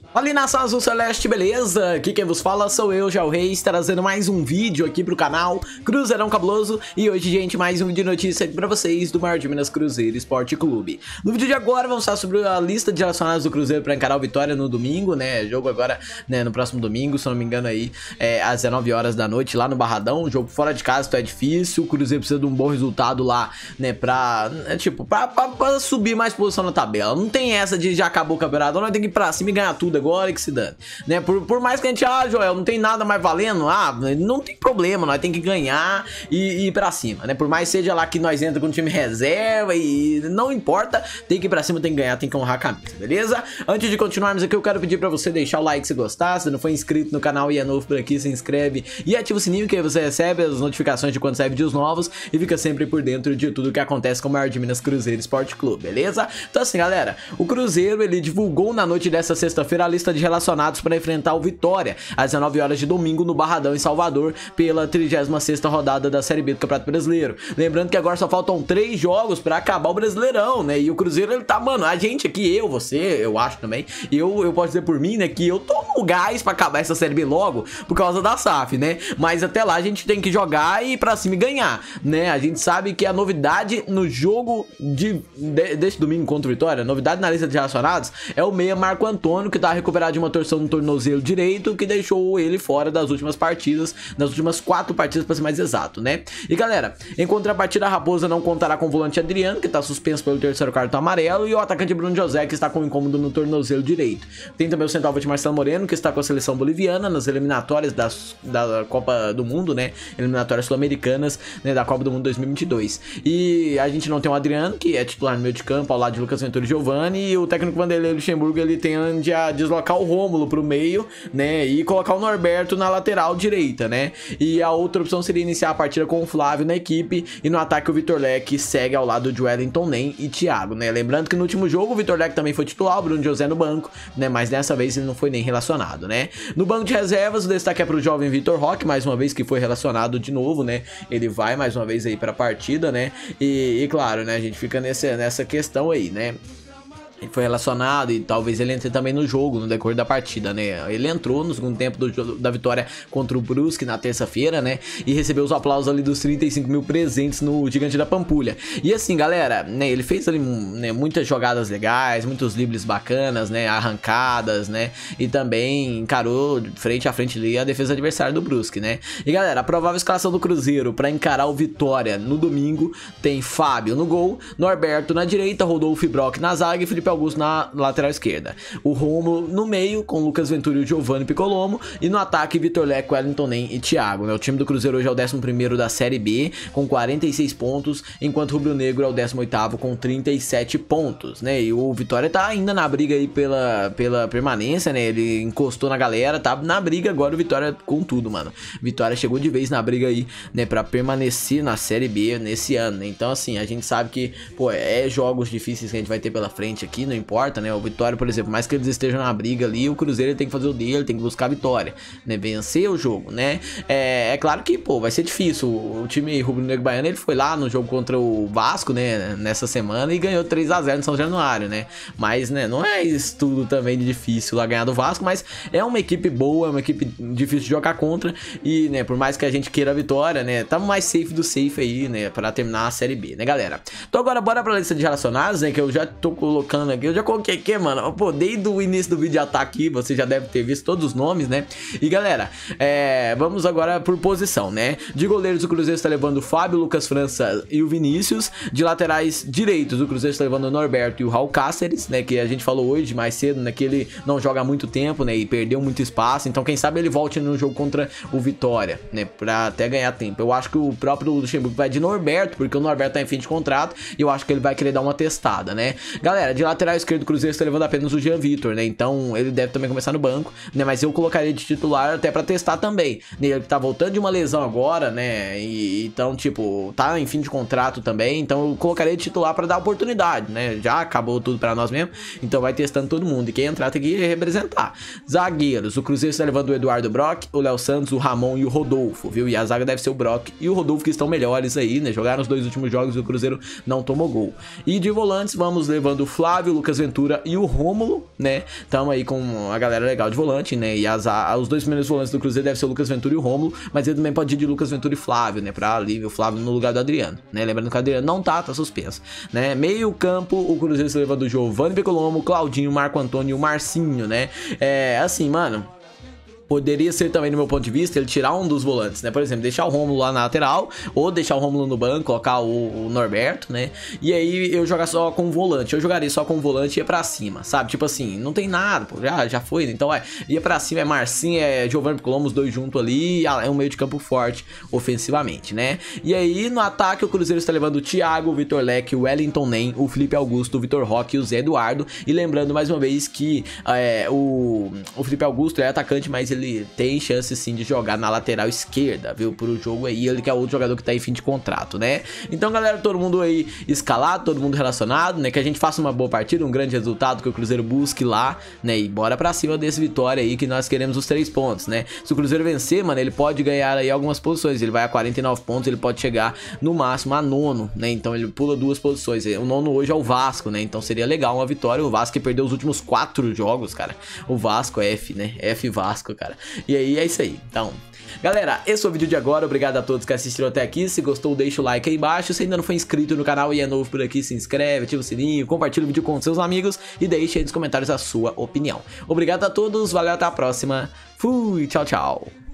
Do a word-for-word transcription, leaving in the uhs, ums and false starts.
Fala, nação azul celeste, beleza? Aqui quem vos fala sou eu, Jal Reis, trazendo mais um vídeo aqui pro canal Cruzeirão Cabuloso. E hoje, gente, mais um vídeo de notícia aqui pra vocês do maior de Minas Cruzeiro Esporte Clube. No vídeo de agora vamos falar sobre a lista de relacionados do Cruzeiro pra encarar o Vitória no domingo, né? Jogo agora, né, no próximo domingo, se não me engano aí, é, às dezenove horas da noite lá no Barradão. Jogo fora de casa, então é difícil, o Cruzeiro precisa de um bom resultado lá, né, pra, é, tipo, pra, pra, pra subir mais posição na tabela. Não tem essa de já acabou o campeonato, nós temos que ir pra cima e ganhar tudo agora e que se dane, né? Por, por mais que a gente, ah, Joel, não tem nada mais valendo, ah, não tem problema, nós tem que ganhar e, e ir pra cima, né? Por mais seja lá que nós entra com o time reserva e não importa, tem que ir pra cima, tem que ganhar, tem que honrar a camisa, beleza? Antes de continuarmos aqui, eu quero pedir pra você deixar o like se gostar, se não for inscrito no canal e é novo por aqui, se inscreve e ativa o sininho que aí você recebe as notificações de quando sai vídeos novos e fica sempre por dentro de tudo que acontece com o maior de Minas Cruzeiro Esporte Clube, beleza? Então assim, galera, o Cruzeiro, ele divulgou na noite dessa sexta-feira a lista de relacionados para enfrentar o Vitória às dezenove horas de domingo no Barradão em Salvador pela trigésima sexta rodada da Série B do Campeonato Brasileiro. Lembrando que agora só faltam três jogos para acabar o Brasileirão, né? E o Cruzeiro, ele tá, mano, a gente aqui, eu, você, eu acho também, eu, eu posso dizer por mim, né, que eu tô no gás para acabar essa Série B logo por causa da S A F, né? Mas até lá a gente tem que jogar e ir pra cima e ganhar, né? A gente sabe que a novidade no jogo de, de deste domingo contra o Vitória, a novidade na lista de relacionados é o meia Marco Antônio, que tá recuperado de uma torção no tornozelo direito, que deixou ele fora das últimas partidas, das últimas quatro partidas para ser mais exato, né? E galera, em contrapartida, a Raposa não contará com o volante Adriano, que tá suspenso pelo terceiro cartão amarelo, e o atacante Bruno José, que está com um incômodo no tornozelo direito. Tem também o centroavante Marcelo Moreno, que está com a seleção boliviana nas eliminatórias das, da Copa do Mundo, né? Eliminatórias sul-americanas, né, da Copa do Mundo dois mil e vinte e dois. E a gente não tem o Adriano, que é titular no meio de campo, ao lado de Lucas Ventura e Giovani, e o técnico Vanderlei Luxemburgo, ele tende a deslocar o Rômulo pro meio, né, e colocar o Norberto na lateral direita, né? E a outra opção seria iniciar a partida com o Flávio na equipe e no ataque o Vitor Leque segue ao lado de Wellington Nem e Thiago, né? Lembrando que no último jogo o Vitor Leque também foi titular, o Bruno José no banco, né? Mas dessa vez ele não foi nem relacionado, né? No banco de reservas o destaque é pro jovem Vitor Roque, mais uma vez que foi relacionado de novo, né? Ele vai mais uma vez aí pra partida, né? E, e claro, né? A gente fica nessa, nessa questão aí, né? Ele foi relacionado e talvez ele entre também no jogo, no decorrer da partida, né? Ele entrou no segundo tempo do, da vitória contra o Brusque na terça-feira, né? E recebeu os aplausos ali dos trinta e cinco mil presentes no Gigante da Pampulha. E assim, galera, né? Ele fez ali, né, muitas jogadas legais, muitos dribles bacanas, né? Arrancadas, né? E também encarou frente a frente ali a defesa adversária do Brusque, né? E galera, a provável escalação do Cruzeiro para encarar o Vitória no domingo tem Fábio no gol, Norberto na direita, Rodolfo e Brock na zaga e Felipe Augusto na lateral esquerda. O Rômulo no meio, com Lucas Ventura e o Giovani Piccolomo. E no ataque, Vitor Leque, Wellington Nem e Thiago, né? O time do Cruzeiro hoje é o décimo primeiro da Série B, com quarenta e seis pontos, enquanto o Rubro Negro é o décimo oitavo com trinta e sete pontos, né? E o Vitória tá ainda na briga aí pela, pela permanência, né? Ele encostou na galera, tá na briga agora o Vitória com tudo, mano. Vitória chegou de vez na briga aí, né? Pra permanecer na Série B nesse ano, né? Então, assim, a gente sabe que, pô, é jogos difíceis que a gente vai ter pela frente aqui, não importa, né? O Vitória, por exemplo, mais que eles estejam na briga ali, o Cruzeiro tem que fazer o dele, tem que buscar a vitória, né? Vencer o jogo, né? É, é claro que, pô, vai ser difícil. O, o time rubro-negro baiano, ele foi lá no jogo contra o Vasco, né? Nessa semana e ganhou três a zero no São Januário, né? Mas, né? Não é isso tudo também de difícil lá ganhar do Vasco, mas é uma equipe boa, é uma equipe difícil de jogar contra e, né? Por mais que a gente queira a vitória, né? Tá mais safe do safe aí, né? Pra terminar a Série B, né, galera? Então agora bora pra lista de relacionados, né? Que eu já tô colocando aqui, eu já coloquei aqui, mano, pô, desde o início do vídeo já tá aqui, você já deve ter visto todos os nomes, né? E galera, é, vamos agora por posição, né? De goleiros, o Cruzeiro está levando o Fábio, Lucas França e o Vinícius. De laterais direitos, o Cruzeiro está levando o Norberto e o Raul Cáceres, né? Que a gente falou hoje mais cedo, né? Que ele não joga há muito tempo, né? E perdeu muito espaço, então quem sabe ele volte no jogo contra o Vitória, né? Pra até ganhar tempo. Eu acho que o próprio Luxemburgo vai de Norberto, porque o Norberto tá em fim de contrato e eu acho que ele vai querer dar uma testada, né? Galera, de lateral esquerdo, o Cruzeiro está levando apenas o Jean Vitor, né? Então ele deve também começar no banco, né? Mas eu colocaria de titular até pra testar também, né? Ele tá voltando de uma lesão agora, né? E então, tipo, tá em fim de contrato também, então eu colocaria de titular pra dar oportunidade, né? Já acabou tudo pra nós mesmo, então vai testando todo mundo e quem entrar tem que representar. Zagueiros, o Cruzeiro está levando o Eduardo Brock, o Léo Santos, o Ramon e o Rodolfo, viu? E a zaga deve ser o Brock e o Rodolfo, que estão melhores aí, né? Jogaram os dois últimos jogos e o Cruzeiro não tomou gol. E de volantes, vamos levando o Flávio, Flávio, o Lucas Ventura e o Rômulo, né? Tamo aí com a galera legal de volante, né? E as, a, os dois primeiros volantes do Cruzeiro devem ser o Lucas Ventura e o Rômulo, mas ele também pode ir de Lucas Ventura e Flávio, né? Pra ali o Flávio no lugar do Adriano, né? Lembrando que o Adriano não tá, tá suspenso, né? Meio campo, o Cruzeiro se leva do Giovanni Pecolomo, Claudinho, Marco Antônio e o Marcinho, né? É, assim, mano... Poderia ser também, no meu ponto de vista, ele tirar um dos volantes, né? Por exemplo, deixar o Rômulo lá na lateral, ou deixar o Rômulo no banco, colocar o, o Norberto, né? E aí eu jogar só com o volante. Eu jogaria só com o volante e ia pra cima, sabe? Tipo assim, não tem nada, pô, já, já foi, né? Então, é, ia pra cima, é Marcinho, é Giovanni Colombo, os dois juntos ali, é um meio de campo forte ofensivamente, né? E aí, no ataque, o Cruzeiro está levando o Thiago, o Vitor Leque, o Wellington Nem, o Felipe Augusto, o Vitor Roque e o Zé Eduardo. E lembrando, mais uma vez, que é, o, o Felipe Augusto é atacante, mas ele ele tem chance sim de jogar na lateral esquerda, viu, pro jogo aí, ele que é outro jogador que tá em fim de contrato, né? Então, galera, todo mundo aí escalado, todo mundo relacionado, né, que a gente faça uma boa partida, um grande resultado, que o Cruzeiro busque lá, né, e bora pra cima desse vitória aí, que nós queremos os três pontos, né? Se o Cruzeiro vencer, mano, ele pode ganhar aí algumas posições, ele vai a quarenta e nove pontos, ele pode chegar no máximo a nono, né, então ele pula duas posições, o nono hoje é o Vasco, né, então seria legal uma vitória, o Vasco que perdeu os últimos quatro jogos, cara, o Vasco, F, né, F Vasco, cara. E aí é isso aí, então, galera, esse foi o vídeo de agora, obrigado a todos que assistiram até aqui, se gostou deixa o like aí embaixo, se ainda não foi inscrito no canal e é novo por aqui, se inscreve, ativa o sininho, compartilha o vídeo com seus amigos e deixe aí nos comentários a sua opinião. Obrigado a todos, valeu, até a próxima, fui, tchau, tchau.